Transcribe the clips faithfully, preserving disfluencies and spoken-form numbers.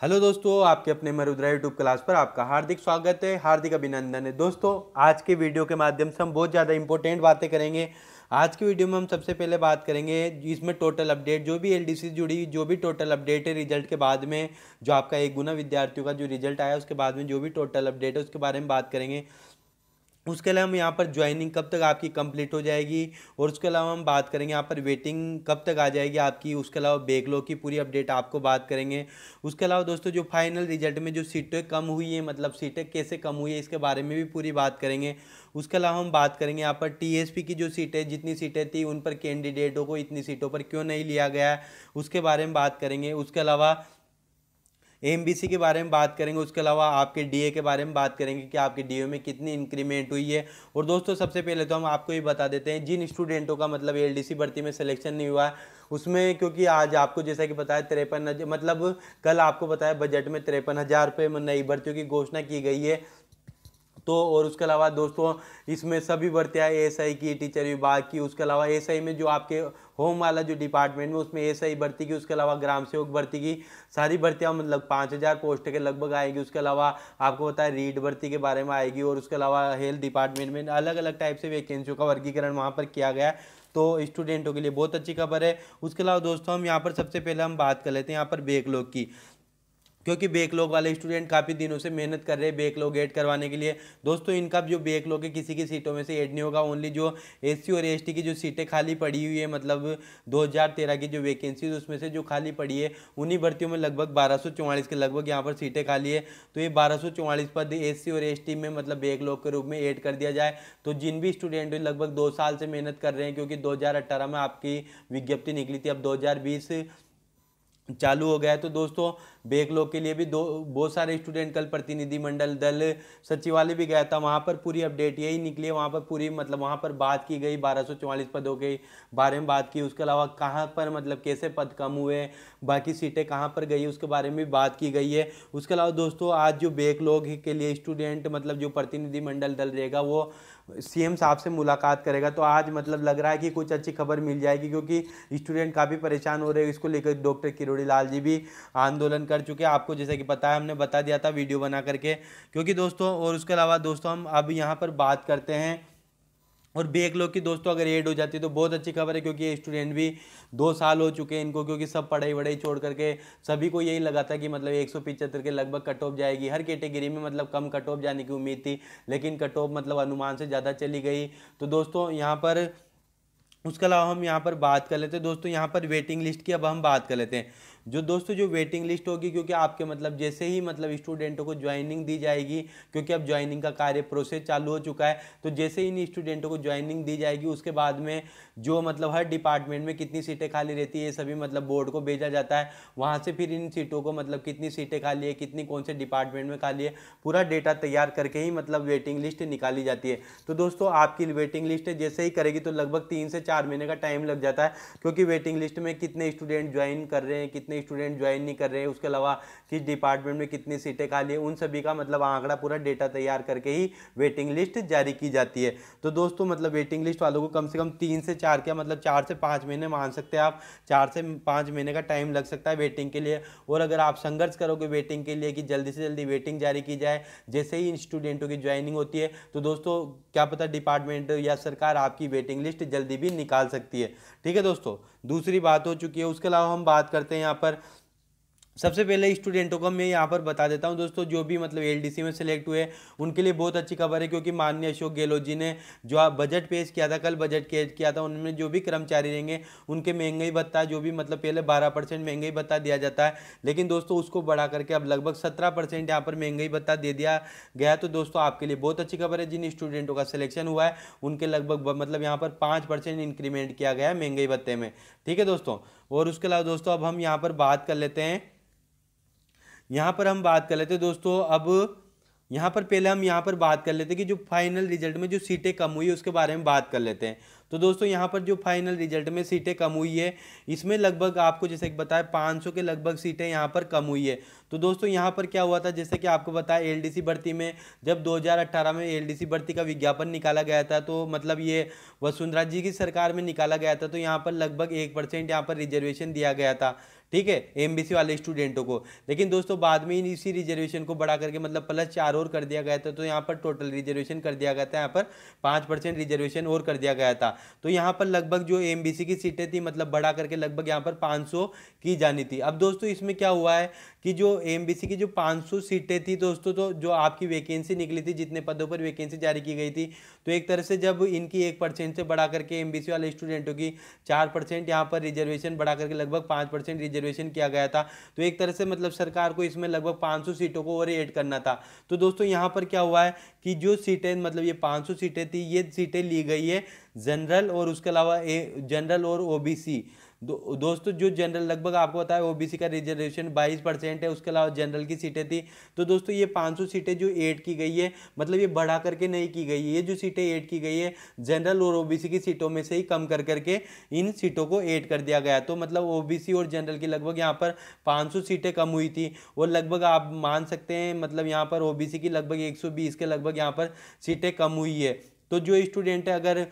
Hello दोस्तों, आपके अपने मरुद्रा यूट्यूब क्लास पर आपका हार्दिक स्वागत है, हार्दिक अभिनंदन है। दोस्तों, आज के वीडियो के माध्यम से हम बहुत ज़्यादा इंपॉर्टेंट बातें करेंगे। आज की वीडियो में हम सबसे पहले बात करेंगे इसमें टोटल अपडेट, जो भी एलडीसी से जुड़ी जो भी टोटल अपडेट है रिजल्ट के बाद में, जो आपका एक गुना विद्यार्थियों का जो रिजल्ट आया उसके बाद में जो भी टोटल अपडेट है उसके बारे में बात करेंगे। उसके अलावा हम यहाँ पर ज्वाइनिंग कब तक आपकी कंप्लीट हो जाएगी, और उसके अलावा हम बात करेंगे यहाँ पर वेटिंग कब तक आ जाएगी आपकी। उसके अलावा बैकलॉग की पूरी अपडेट आपको बात करेंगे। उसके अलावा दोस्तों, जो फाइनल रिजल्ट में जो सीटें कम हुई है, मतलब सीटें कैसे कम हुई है, इसके बारे में भी पूरी बात करेंगे। उसके अलावा हम बात करेंगे यहाँ पर टीएसपी की जो सीटें, जितनी सीटें थी उन पर कैंडिडेटों को इतनी सीटों पर क्यों नहीं लिया गया, उसके बारे में बात करेंगे। उसके अलावा एमबीसी के बारे में बात करेंगे। उसके अलावा आपके डीए के बारे में बात करेंगे कि आपके डीए में कितनी इंक्रीमेंट हुई है। और दोस्तों, सबसे पहले तो हम आपको ये बता देते हैं, जिन स्टूडेंटों का मतलब एलडीसी भर्ती में सिलेक्शन नहीं हुआ है उसमें, क्योंकि आज आपको जैसा कि बताया तिरपन मतलब कल आपको बताया बजट में तिरपन हज़ार रुपये में नई भर्तियों की घोषणा की गई है। तो और उसके अलावा दोस्तों, इसमें सभी भर्तियाँ एएसआई की, टीचर विभाग की, उसके अलावा एएसआई में जो आपके होम वाला जो डिपार्टमेंट में उसमें एएसआई भर्ती की, उसके अलावा ग्राम सेवक भर्ती की सारी भर्तियाँ मतलब पाँच हज़ार पोस्ट के लगभग आएगी। उसके अलावा आपको बताया रीड भर्ती के बारे में आएगी। और उसके अलावा हेल्थ डिपार्टमेंट में अलग अलग टाइप से वैकेंसियों का वर्गीकरण वहाँ पर किया गया है। तो स्टूडेंटों के लिए बहुत अच्छी खबर है। उसके अलावा दोस्तों, हम यहाँ पर सबसे पहले हम बात कर लेते हैं यहाँ पर बैकलॉग की, क्योंकि बैकलॉग वाले स्टूडेंट काफ़ी दिनों से मेहनत कर रहे हैं बैकलॉग ऐड करवाने के लिए। दोस्तों, इनका जो बैकलॉग है किसी की सीटों में से ऐड नहीं होगा। ओनली जो एससी और एसटी की जो सीटें खाली पड़ी हुई है, मतलब दो हज़ार तेरह की जो वैकेंसी उसमें से जो खाली पड़ी है, उन्हीं भर्तियों में लगभग बारह सौ चौवालीस के लगभग यहाँ पर सीटें खाली है। तो ये बारह सौ चौवालीस पद एससी और एसटी में मतलब बैकलॉग के रूप में ऐड कर दिया जाए। तो जिन भी स्टूडेंट लगभग दो साल से मेहनत कर रहे हैं, क्योंकि दो हज़ार अट्ठारह में आपकी विज्ञप्ति निकली थी, अब दो हज़ार बीस चालू हो गया है। तो दोस्तों, बैकलॉग के लिए भी दो बहुत सारे स्टूडेंट कल प्रतिनिधिमंडल दल सचिवालय भी गया था, वहाँ पर पूरी अपडेट यही निकली है। वहाँ पर पूरी मतलब वहाँ पर बात की गई, बारह सौ चौवालीस पदों के बारे में बात की। उसके अलावा कहाँ पर मतलब कैसे पद कम हुए, बाकी सीटें कहाँ पर गई, उसके बारे में भी बात की गई है। उसके अलावा दोस्तों, आज जो बैकलॉग के लिए स्टूडेंट मतलब जो प्रतिनिधिमंडल दल रहेगा वो सीएम साहब से मुलाकात करेगा। तो आज मतलब लग रहा है कि कुछ अच्छी खबर मिल जाएगी, क्योंकि स्टूडेंट काफ़ी परेशान हो रहे हैं। इसको लेकर डॉक्टर किरोड़ी लाल जी भी आंदोलन कर चुके हैं, आपको जैसे कि पता है, हमने बता दिया था वीडियो बना करके। क्योंकि दोस्तों, और उसके अलावा दोस्तों, हम अब यहाँ पर बात करते हैं, और बैकलॉग की दोस्तों अगर ऐड हो जाती है तो बहुत अच्छी खबर है, क्योंकि ये स्टूडेंट भी दो साल हो चुके हैं इनको, क्योंकि सब पढ़ाई वढ़ाई छोड़ करके सभी को यही लगा था कि मतलब एक सौ पिचहत्तर के लगभग कट ऑफ जाएगी हर कैटेगरी में, मतलब कम कट ऑफ जाने की उम्मीद थी, लेकिन कट ऑफ मतलब अनुमान से ज़्यादा चली गई। तो दोस्तों, यहाँ पर उसके अलावा हम यहाँ पर बात कर लेते हैं दोस्तों, यहाँ पर वेटिंग लिस्ट की अब हम बात कर लेते हैं। जो दोस्तों जो वेटिंग लिस्ट होगी, क्योंकि आपके मतलब जैसे ही मतलब स्टूडेंटों को ज्वाइनिंग दी जाएगी, क्योंकि अब ज्वाइनिंग का कार्य प्रोसेस चालू हो चुका है, तो जैसे ही इन स्टूडेंटों को ज्वाइनिंग दी जाएगी उसके बाद में जो मतलब हर डिपार्टमेंट में कितनी सीटें खाली रहती है ये सभी मतलब बोर्ड को भेजा जाता है। वहाँ से फिर इन सीटों को मतलब कितनी सीटें खाली है, कितनी कौन से डिपार्टमेंट में खाली है, पूरा डेटा तैयार करके ही मतलब वेटिंग लिस्ट निकाली जाती है। तो दोस्तों, आपकी वेटिंग लिस्ट जैसे ही करेगी तो लगभग तीन से चार महीने का टाइम लग जाता है, क्योंकि वेटिंग लिस्ट में कितने स्टूडेंट ज्वाइन कर रहे हैं, कितने स्टूडेंट ज्वाइन नहीं कर रहे हैं, उसके अलावा किस डिपार्टमेंट में कितनी सीटें खाली है, उन सभी का मतलब आंकड़ा पूरा डेटा तैयार करके ही वेटिंग लिस्ट जारी की जाती है। तो दोस्तों, मतलब वेटिंग लिस्ट वालों को कम से कम तीन से चार क्या मतलब चार से पाँच महीने मान सकते हैं आप, चार से पाँच महीने का टाइम लग सकता है वेटिंग के लिए। और अगर आप संघर्ष करोगे वेटिंग के लिए कि जल्दी से जल्दी वेटिंग जारी की जाए जैसे ही इन स्टूडेंटों की ज्वाइनिंग होती है, तो दोस्तों क्या पता डिपार्टमेंट या सरकार आपकी वेटिंग लिस्ट जल्दी भी निकाल सकती है। ठीक है दोस्तों, दूसरी बात हो चुकी है। उसके अलावा हम बात करते हैं यहाँ पर, सबसे पहले स्टूडेंटों को मैं यहाँ पर बता देता हूँ दोस्तों, जो भी मतलब एलडीसी में सिलेक्ट हुए उनके लिए बहुत अच्छी खबर है, क्योंकि माननीय अशोक गहलोत जी ने जो आप बजट पेश किया था, कल बजट किया था, उनमें जो भी कर्मचारी रहेंगे उनके महंगाई भत्ता जो भी मतलब पहले बारह परसेंट महंगाई भत्ता दिया जाता है, लेकिन दोस्तों उसको बढ़ा करके अब लगभग सत्रह परसेंट यहाँ पर महंगाई भत्ता दे दिया गया। तो दोस्तों, आपके लिए बहुत अच्छी खबर है, जिन स्टूडेंटों का सिलेक्शन हुआ है उनके लगभग मतलब यहाँ पर पाँच परसेंट इंक्रीमेंट किया गया है महंगाई भत्ते में। ठीक है दोस्तों, और उसके अलावा दोस्तों अब हम यहाँ पर बात कर लेते हैं, यहाँ पर हम बात कर लेते हैं दोस्तों, अब यहाँ पर पहले हम यहाँ पर बात कर लेते हैं कि जो फाइनल रिजल्ट में जो सीटें कम हुई है उसके बारे में बात कर लेते हैं। तो दोस्तों, यहाँ पर जो फाइनल रिजल्ट में सीटें कम हुई है, इसमें लगभग आपको जैसे कि बताया पाँच सौ के लगभग सीटें यहाँ पर कम हुई है। तो दोस्तों, यहाँ पर क्या हुआ था, जैसे कि आपको बताया एलडीसी भर्ती में जब दो हज़ार अठारह में एलडीसी भर्ती का विज्ञापन निकाला गया था, तो मतलब ये वसुंधरा जी की सरकार में निकाला गया था, तो यहाँ पर लगभग एक परसेंट यहाँ पर रिजर्वेशन दिया गया था। ठीक है, एमबीसी वाले स्टूडेंटों को। लेकिन दोस्तों बाद में इसी रिजर्वेशन को बढ़ा करके मतलब प्लस चार और कर दिया गया था, तो यहाँ पर टोटल रिजर्वेशन कर दिया गया था, यहाँ पर पाँच परसेंट रिजर्वेशन और कर दिया गया था। तो यहाँ पर लगभग जो एमबीसी की सीटें थी मतलब बढ़ा करके लगभग यहाँ पर पाँच सौ की जानी थी। अब दोस्तों इसमें क्या हुआ है कि जो एमबीसी की जो पाँच सौ सीटें थी दोस्तों, तो जो आपकी वैकेंसी निकली थी, जितने पदों पर वैकेंसी जारी की गई थी, तो एक तरह से जब इनकी एक परसेंट से बढ़ा करके एमबीसी वाले स्टूडेंटों की चार परसेंट यहाँ पर रिजर्वेशन बढ़ा करके लगभग पाँच परसेंट रिजर्वेशन किया गया था। तो एक तरह से मतलब सरकार को इसमें लगभग पाँच सौ सीटों को और ऐड करना था। तो दोस्तों यहाँ पर क्या हुआ है कि जो सीटें मतलब ये पाँच सौ सीटें थी, ये सीटें ली गई है जनरल और उसके अलावा जनरल और ओबीसी। दो, दोस्तों जो जनरल लगभग आपको पता है ओबीसी का रिजर्वेशन बाईस परसेंट है, उसके अलावा जनरल की सीटें थी। तो दोस्तों ये पाँच सौ सीटें जो ऐड की गई है मतलब ये बढ़ा करके नहीं की गई है, ये जो सीटें ऐड की गई है जनरल और ओबीसी की सीटों में से ही कम कर करके इन सीटों को ऐड कर दिया गया। तो मतलब ओबीसी और जनरल की लगभग यहाँ पर पाँच सौ सीटें कम हुई थी और लगभग आप मान सकते हैं मतलब यहाँ पर ओबीसी की लगभग एक सौ बीस के लगभग यहाँ पर सीटें कम हुई है। तो जो स्टूडेंट है अगर,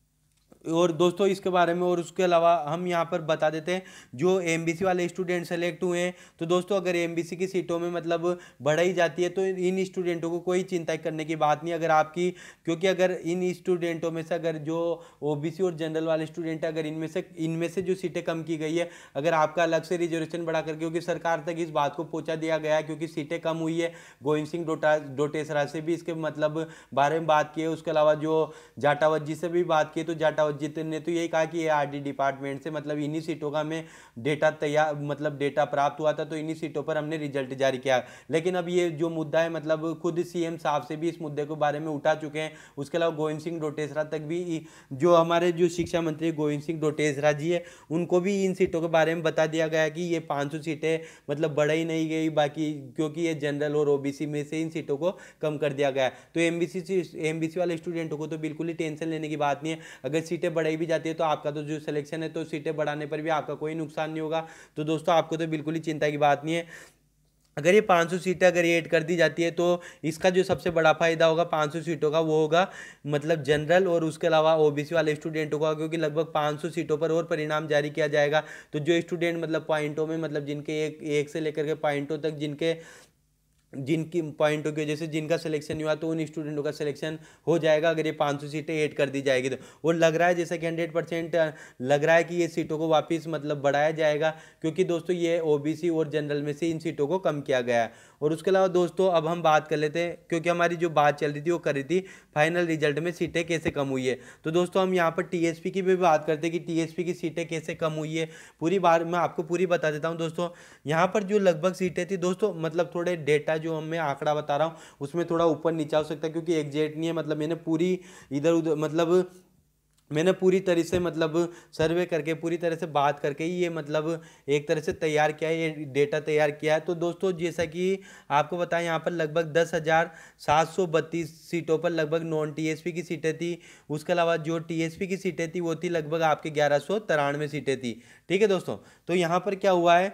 और दोस्तों इसके बारे में और उसके अलावा हम यहाँ पर बता देते हैं जो एमबीसी वाले स्टूडेंट सेलेक्ट हुए हैं, तो दोस्तों अगर एमबीसी की सीटों में मतलब बढ़ाई जाती है तो इन स्टूडेंटों को कोई चिंता करने की बात नहीं अगर आपकी, क्योंकि अगर इन स्टूडेंटों में से अगर जो ओबीसी और जनरल वाले स्टूडेंट है अगर इनमें से इनमें से जो सीटें कम की गई है, अगर आपका अलग से रिजर्वेशन बढ़ा करके, क्योंकि सरकार तक इस बात को पहुँचा दिया गया है क्योंकि सीटें कम हुई है, गोविंद सिंह डोटा डोटेसरा से भी इसके मतलब बारे में बात की है, उसके अलावा जो जाटावत जी से भी बात की, तो जाटावत जी ने तो यही कहा कि आरडी डिपार्टमेंट से मतलब इन्हीं सीटों का हमें डेटा तैयार मतलब डेटा प्राप्त हुआ था, तो इन्हीं सीटों पर हमने रिजल्ट जारी किया। लेकिन अब ये जो मुद्दा है मतलब खुद सीएम साहब से भी इस मुद्दे के बारे में उठा चुके हैं, उसके अलावा गोविंद सिंह डोटेसरा तक भी, जो हमारे जो शिक्षा मंत्री गोविंद सिंह डोटेसरा जी है उनको भी इन सीटों के बारे में बता दिया गया कि ये पाँच सौ सीटें मतलब बढ़ा ही नहीं गई बाकी, क्योंकि ये जनरल और ओबीसी में से इन सीटों को कम कर दिया गया। तो एमबीसी एमबीसी वाले स्टूडेंटों को तो बिल्कुल ही टेंशन लेने की बात नहीं है, अगर सीटें बढ़ाई भी जाती है तो आपका तो जो सिलेक्शन है तो सीटें बढ़ाने पर भी आपका कोई नुकसान नहीं होगा। तो दोस्तों आपको तो बिल्कुल ही चिंता की बात नहीं है। अगर ये पाँच सौ सीटें अगर ऐड कर दी जाती है तो इसका जो सबसे बड़ा फायदा होगा पाँच सौ सीटों का वो होगा मतलब जनरल और उसके अलावा ओबीसी वाले स्टूडेंटों का, क्योंकि लगभग पाँच सौ सीटों पर और परिणाम जारी किया जाएगा। तो जो स्टूडेंट मतलब पॉइंटों में मतलब जिनके एक एक से लेकर के पॉइंटों तक जिनके जिनकी पॉइंटों की वजह से जिनका सिलेक्शन हुआ तो उन स्टूडेंटों का सिलेक्शन हो जाएगा अगर ये पाँच सौ सीटें ऐड कर दी जाएगी तो। और लग रहा है जैसा कि हंड्रेड परसेंट लग रहा है कि ये सीटों को वापस मतलब बढ़ाया जाएगा, क्योंकि दोस्तों ये ओबीसी और जनरल में से इन सीटों को कम किया गया है। और उसके अलावा दोस्तों अब हम बात कर लेते हैं, क्योंकि हमारी जो बात चल रही थी वो कर रही थी फाइनल रिजल्ट में सीटें कैसे कम हुई है। तो दोस्तों हम यहाँ पर टीएसपी की भी बात करते हैं कि टीएसपी की सीटें कैसे कम हुई है, पूरी बार मैं आपको पूरी बता देता हूँ। दोस्तों यहाँ पर जो लगभग सीटें थी दोस्तों मतलब थोड़े डेटा जो मैं आंकड़ा बता रहा हूँ उसमें थोड़ा ऊपर नीचे हो सकता है क्योंकि एग्जैक्ट नहीं है, मतलब मैंने पूरी इधर उधर मतलब मैंने पूरी तरह से मतलब सर्वे करके पूरी तरह से बात करके ही ये मतलब एक तरह से तैयार किया है, ये डेटा तैयार किया है। तो दोस्तों जैसा कि आपको बताएं यहाँ पर लगभग दस हज़ार सात सौ बत्तीस सीटों पर लगभग नॉन टीएसपी की सीटें थी, उसके अलावा जो टीएसपी की सीटें थी वो थी लगभग आपके ग्यारह सौ तिरानवे सीटें थी। ठीक है दोस्तों, तो यहाँ पर क्या हुआ है,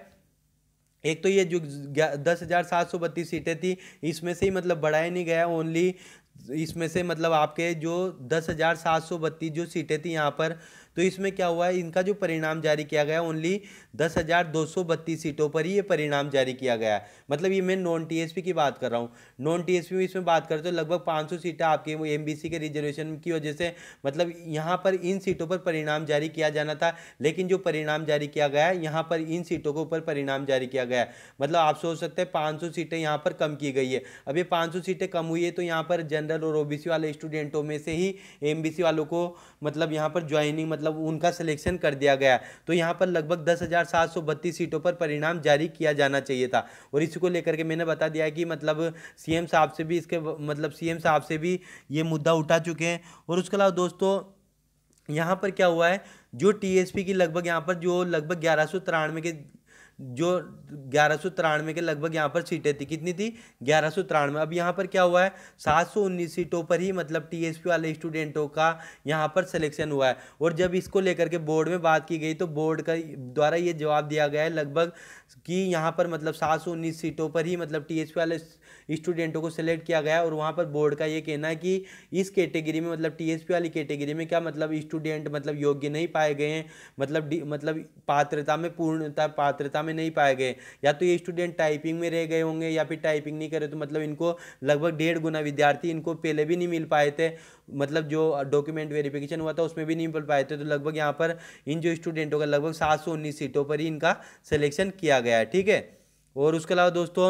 एक तो ये जो दस हज़ार सात सौ बत्तीस सीटें थी इसमें से ही मतलब बढ़ाया नहीं गया, ओनली इसमें से मतलब आपके जो दस हज़ार सात सौ बत्तीस जो सीटें थी यहाँ पर, तो इसमें क्या हुआ है इनका जो परिणाम जारी किया गया ओनली दस हज़ार दो सौ बत्तीस सीटों पर ही ये परिणाम जारी किया गया है। मतलब ये मैं नॉन टीएसपी की बात कर रहा हूँ, नॉन टीएसपी में इसमें बात करते हो लगभग पाँच सौ सीटें आपके वो एमबीसी के रिजर्वेशन की वजह से मतलब यहाँ पर इन सीटों पर परिणाम जारी किया जाना था, लेकिन जो परिणाम जारी किया गया है यहाँ पर इन सीटों के ऊपर परिणाम जारी किया गया है। मतलब आप सोच सकते हैं पाँच सौ सीटें यहाँ पर कम की गई है। अब ये पाँच सौ सीटें कम हुई है तो यहाँ पर जनरल और ओबीसी वाले स्टूडेंटों में से ही एमबीसी वालों को मतलब यहाँ पर ज्वाइनिंग मतलब उनका सिलेक्शन कर दिया गया। तो यहाँ पर लगभग दस हज़ार सात सौ बत्तीस सीटों पर परिणाम जारी किया जाना चाहिए था, और इसी को लेकर के मैंने बता दिया कि मतलब सीएम साहब से भी इसके मतलब सीएम साहब से भी ये मुद्दा उठा चुके हैं। और उसके अलावा दोस्तों यहाँ पर क्या हुआ है, जो टीएसपी की लगभग यहाँ पर जो लगभग ग्यारह सौ तिरानवे के जो ग्यारह सौ तिरानवे के लगभग यहाँ पर सीटें थी, कितनी थी ग्यारह सौ तिरानवे। अब यहाँ पर क्या हुआ है सात सौ उन्नीस सीटों पर ही मतलब टीएसपी वाले स्टूडेंटों का यहाँ पर सिलेक्शन हुआ है। और जब इसको लेकर के बोर्ड में बात की गई तो बोर्ड का द्वारा ये जवाब दिया गया है लगभग कि यहाँ पर मतलब सात सौ उन्नीस सीटों पर ही मतलब टीएसपी वाले स्टूडेंटों को सिलेक्ट किया गया। और वहाँ पर बोर्ड का ये कहना है कि इस कैटेगरी में मतलब टीएसपी वाली कैटेगरी में क्या मतलब स्टूडेंट मतलब योग्य नहीं पाए गए हैं, मतलब मतलब पात्रता में पूर्णता पात्रता में नहीं पाए गए, या तो ये स्टूडेंट टाइपिंग में रह गए होंगे या फिर टाइपिंग नहीं करे, तो मतलब इनको लगभग डेढ़ गुना विद्यार्थी इनको पहले भी नहीं मिल पाए थे, मतलब जो डॉक्यूमेंट वेरिफिकेशन हुआ था उसमें भी नहीं मिल पाए थे। तो लगभग यहाँ पर इन जो स्टूडेंटों का लगभग सात सौ उन्नीस सीटों पर ही इनका सिलेक्शन किया गया है, ठीक है। और उसके अलावा दोस्तों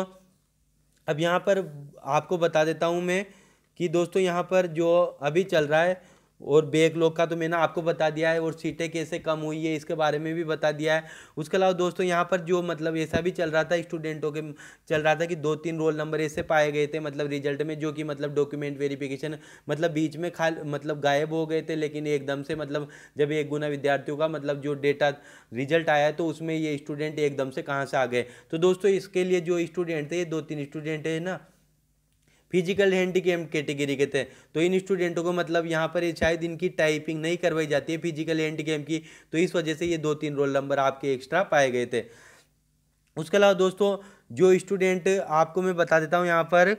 अब यहाँ पर आपको बता देता हूँ मैं कि दोस्तों यहाँ पर जो अभी चल रहा है, और बैकलॉग का तो मैंने आपको बता दिया है, और सीटें कैसे कम हुई है इसके बारे में भी बता दिया है। उसके अलावा दोस्तों यहाँ पर जो मतलब ऐसा भी चल रहा था स्टूडेंटों के, चल रहा था कि दो तीन रोल नंबर ऐसे पाए गए थे मतलब रिजल्ट में, जो कि मतलब डॉक्यूमेंट वेरिफिकेशन मतलब बीच में खाल मतलब गायब हो गए थे, लेकिन एकदम से मतलब जब एक गुना विद्यार्थियों का मतलब जो डेटा रिजल्ट आया तो उसमें ये स्टूडेंट एकदम से कहाँ से आ गए। तो दोस्तों इसके लिए जो स्टूडेंट थे, ये दो तीन स्टूडेंट है ना फिजिकल हैंडीकैप कैटेगरी के थे, तो इन स्टूडेंटों को मतलब यहाँ पर शायद इनकी टाइपिंग नहीं करवाई जाती है फिजिकल हैंडीकैप की, तो इस वजह से ये दो तीन रोल नंबर आपके एक्स्ट्रा पाए गए थे। उसके अलावा दोस्तों जो स्टूडेंट आपको मैं बता देता हूँ यहाँ पर,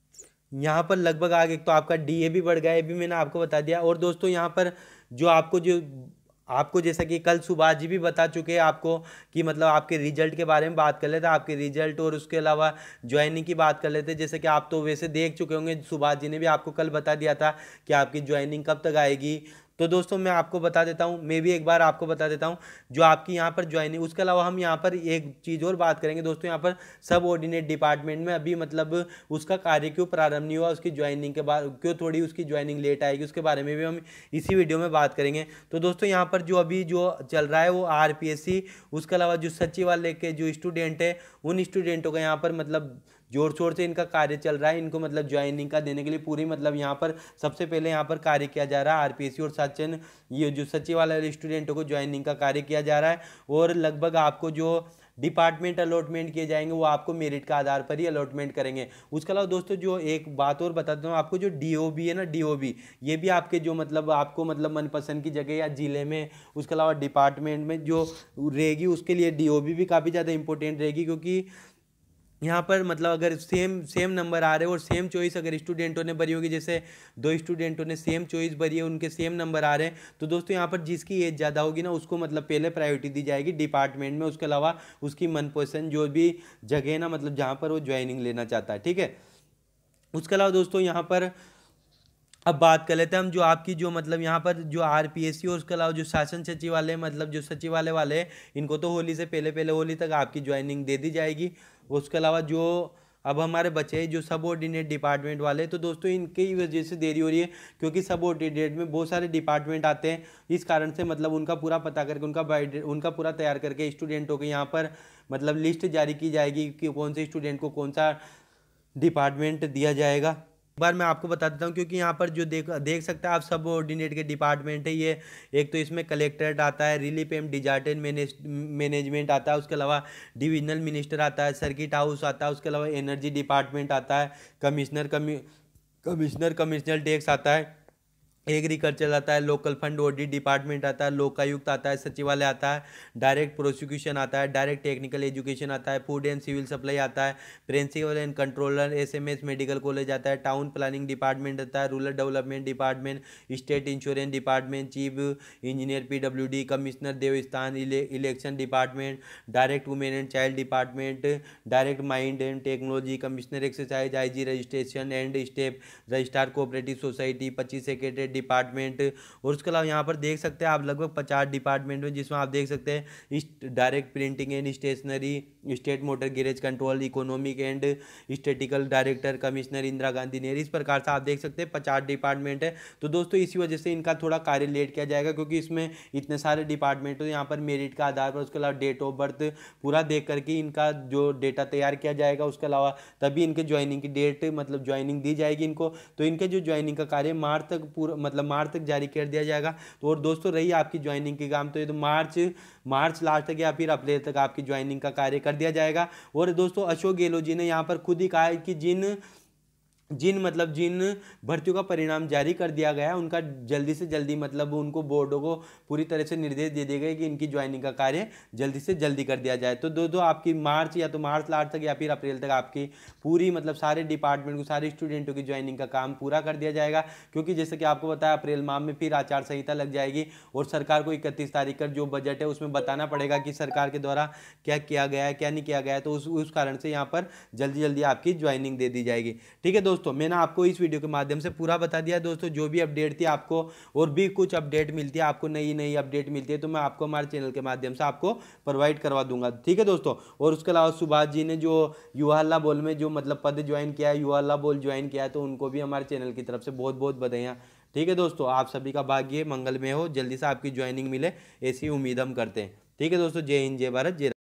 यहाँ पर लगभग आगे तो आपका डीए भी बढ़ गया, ये भी मैंने आपको बता दिया। और दोस्तों यहाँ पर जो आपको जो आपको जैसा कि कल सुभाष जी भी बता चुके हैं आपको कि मतलब आपके रिजल्ट के बारे में बात कर लेते हैं, आपके रिजल्ट और उसके अलावा ज्वाइनिंग की बात कर लेते हैं। जैसे कि आप तो वैसे देख चुके होंगे, सुभाष जी ने भी आपको कल बता दिया था कि आपकी ज्वाइनिंग कब तक आएगी। तो दोस्तों मैं आपको बता देता हूँ, मैं भी एक बार आपको बता देता हूँ जो आपकी यहाँ पर ज्वाइनिंग। उसके अलावा हम यहाँ पर एक चीज़ और बात करेंगे दोस्तों, यहाँ पर सब ऑर्डिनेट डिपार्टमेंट में अभी मतलब उसका कार्य क्यों प्रारंभ नहीं हुआ, उसकी ज्वाइनिंग के बाद क्यों थोड़ी उसकी ज्वाइनिंग लेट आएगी, उसके बारे में भी हम इसी वीडियो में बात करेंगे। तो दोस्तों यहाँ पर जो अभी जो चल रहा है वो आर पी एस सी, उसके अलावा जो सचिवालय के जो स्टूडेंट है उन स्टूडेंटों का यहाँ पर मतलब जोर शोर से इनका कार्य चल रहा है, इनको मतलब ज्वाइनिंग का देने के लिए पूरी मतलब यहाँ पर सबसे पहले यहाँ पर कार्य किया जा रहा है। आरपीएससी और सचिन ये जो सचिवालय वाले स्टूडेंटों को ज्वाइनिंग का कार्य किया जा रहा है, और लगभग आपको जो डिपार्टमेंट अलॉटमेंट किए जाएंगे वो आपको मेरिट के आधार पर ही अलॉटमेंट करेंगे। उसके अलावा दोस्तों जो एक बात और बताता हूँ आपको, जो डीओबी है ना, डीओबी ये भी आपके जो मतलब आपको मतलब मनपसंद की जगह या जिले में, उसके अलावा डिपार्टमेंट में जो रहेगी उसके लिए डीओबी भी काफ़ी ज़्यादा इंपॉर्टेंट रहेगी, क्योंकि यहाँ पर मतलब अगर सेम सेम नंबर आ रहे हैं और सेम चॉइस अगर स्टूडेंटों ने भरी होगी, जैसे दो स्टूडेंटों ने सेम चॉइस भरी है, उनके सेम नंबर आ रहे हैं, तो दोस्तों यहाँ पर जिसकी एज ज़्यादा होगी ना उसको मतलब पहले प्रायोरिटी दी जाएगी डिपार्टमेंट में, उसके अलावा उसकी मनपसंद जो भी जगह है ना मतलब जहाँ पर वो ज्वाइनिंग लेना चाहता है, ठीक है। उसके अलावा दोस्तों यहाँ पर अब बात कर लेते हैं हम जो आपकी जो मतलब यहाँ पर जो आरपीएससी और उसके अलावा जो शासन सचिवालय मतलब जो सचिवालय वाले हैं, इनको तो होली से पहले पहले होली तक आपकी ज्वाइनिंग दे दी जाएगी। उसके अलावा जो अब हमारे बचे जो सब ऑर्डिनेट डिपार्टमेंट वाले, तो दोस्तों इनकी वजह से देरी हो रही है, क्योंकि सब ऑर्डिनेट में बहुत सारे डिपार्टमेंट आते हैं, इस कारण से मतलब उनका पूरा पता करके उनका बायो उनका पूरा तैयार करके स्टूडेंटों के यहाँ पर मतलब लिस्ट जारी की जाएगी कि कौन से स्टूडेंट को कौन सा डिपार्टमेंट दिया जाएगा। एक बार मैं आपको बता देता हूँ, क्योंकि यहाँ पर जो देख देख सकते हैं आप सब ऑर्डिनेट के डिपार्टमेंट है ये, एक तो इसमें कलेक्ट्रेट आता है, relief and disaster manage management आता है, उसके अलावा डिविजनल मिनिस्टर आता है, सर्किट हाउस आता है, उसके अलावा एनर्जी डिपार्टमेंट आता है, कमिश्नर कमी कमिश्नर कमिश्नर टैक्स आता है, एग्रीकल्चर आता है, लोकल फंड ऑडिट डिपार्टमेंट आता है, लोकायुक्त आता है, सचिवालय आता है, डायरेक्ट प्रोसिक्यूशन आता है, डायरेक्ट टेक्निकल एजुकेशन आता है, फूड एंड सिविल सप्लाई आता है, principal and controller, SMS medical college आता है, टाउन प्लानिंग डिपार्टमेंट आता है, rural development department, state insurance department, chief engineer PWD, commissioner देवस्थान, election department, direct women and child department, direct mind and technology, commissioner exercise, IG registration and step, registrar cooperative society, पच्चीस secretary department. और उसके अलावा यहाँ पर देख सकते हैं आप लगभग पचास डिपार्टमेंट में, जिसमें आप देख सकते हैं direct printing and stationery, state motor garage control, economic and statical director, commissioner Indira Gandhi Nehru, इस प्रकार से आप देख सकते हैं पचास डिपार्टमेंट है। तो दोस्तों इसी वजह से इनका थोड़ा कार्य लेट किया जाएगा, क्योंकि इसमें इतने सारे डिपार्टमेंट हैं। यहाँ पर मेरिट का आधार पर, उसके अलावा डेट ऑफ बर्थ पूरा देख करके इनका जो डेटा तैयार किया जाएगा, उसके अलावा तभी इनके ज्वाइनिंग की डेट मतलब ज्वाइनिंग दी जाएगी इनको। तो इनके जो ज्वाइनिंग का कार्य मार्च तक पूरा मतलब मार्च तक जारी कर दिया जाएगा। तो और दोस्तों रही आपकी ज्वाइनिंग की काम, तो ये तो मार्च मार्च लास्ट तक या फिर अप्रैल तक आपकी ज्वाइनिंग का कार्य कर दिया जाएगा। और दोस्तों अशोक गहलोत जी ने यहाँ पर खुद ही कहा है कि जिन जिन मतलब जिन भर्तियों का परिणाम जारी कर दिया गया है उनका जल्दी से जल्दी मतलब उनको बोर्डों को पूरी तरह से निर्देश दे दिए गए कि इनकी ज्वाइनिंग का कार्य जल्दी से जल्दी कर दिया जाए। तो दो दो आपकी मार्च या तो मार्च लास्ट तक या फिर अप्रैल तक आपकी पूरी मतलब सारे डिपार्टमेंट को सारे स्टूडेंटों की ज्वाइनिंग का काम पूरा कर दिया जाएगा, क्योंकि जैसे कि आपको बताया अप्रैल माह में फिर आचार संहिता लग जाएगी और सरकार को इकतीस तारीख का जो बजट है उसमें बताना पड़ेगा कि सरकार के द्वारा क्या किया गया है क्या नहीं किया गया है। तो उस उस कारण से यहाँ पर जल्दी जल्दी आपकी ज्वाइनिंग दे दी जाएगी। ठीक है दोस्तों, मैंने आपको इस वीडियो के माध्यम से पूरा बता दिया दोस्तों। जो भी अपडेट थी आपको और भी कुछ अपडेट मिलती है, आपको नई नई अपडेट मिलती है तो मैं आपको हमारे चैनल के माध्यम से आपको प्रोवाइड करवा दूंगा। ठीक है दोस्तों, और उसके अलावा सुभाष जी ने जो युवा हल्ला बोल में जो मतलब पद ज्वाइन किया है, युवा हल्ला बोल ज्वाइन किया है, तो उनको भी हमारे चैनल की तरफ से बहुत बहुत बधाइयाँ। ठीक है दोस्तों, आप सभी का भाग्य मंगलमय हो, जल्दी से आपकी ज्वाइनिंग मिले ऐसी उम्मीद हम करते हैं। ठीक है दोस्तों, जय हिंद, जय भारत, जय।